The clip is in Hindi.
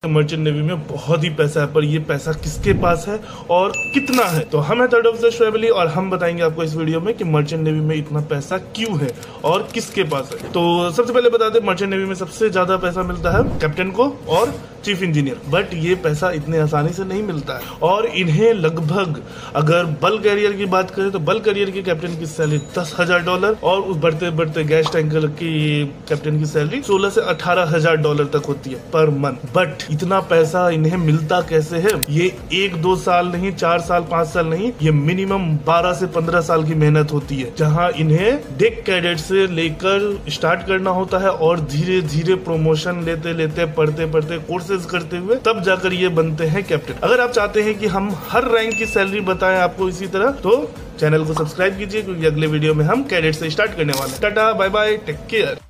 मर्चेंट नेवी में बहुत ही पैसा है, पर ये पैसा किसके पास है और कितना है? तो हम हैं थर्ड ऑफिसर शोएब अली और हम बताएंगे आपको इस वीडियो में कि मर्चेंट नेवी में इतना पैसा क्यों है और किसके पास है। तो सबसे पहले बता दें, मर्चेंट नेवी में सबसे ज्यादा पैसा मिलता है कैप्टन को और चीफ इंजीनियर, बट ये पैसा इतने आसानी से नहीं मिलता है और इन्हें लगभग, अगर बल्क कैरियर की बात करें तो बल्क कैरियर के कैप्टन की सैलरी $10,000 और उस बढ़ते बढ़ते गैस टैंकर की कैप्टन की सैलरी $16,000 से $18,000 तक होती है पर मंथ। बट इतना पैसा इन्हें मिलता कैसे है? ये 1-2 साल नहीं, 4 साल 5 साल नहीं, ये मिनिमम 12 से 15 साल की मेहनत होती है, जहाँ इन्हें डेक कैडेट से लेकर स्टार्ट करना होता है और धीरे धीरे प्रमोशन लेते लेते पढ़ते पढ़ते कोर्सेज करते हुए तब जाकर ये बनते हैं कैप्टन। अगर आप चाहते हैं कि हम हर रैंक की सैलरी बताएं आपको इसी तरह, तो चैनल को सब्सक्राइब कीजिए, क्योंकि अगले वीडियो में हम कैडेट से स्टार्ट करने वाले हैं। Tata bye bye, take care.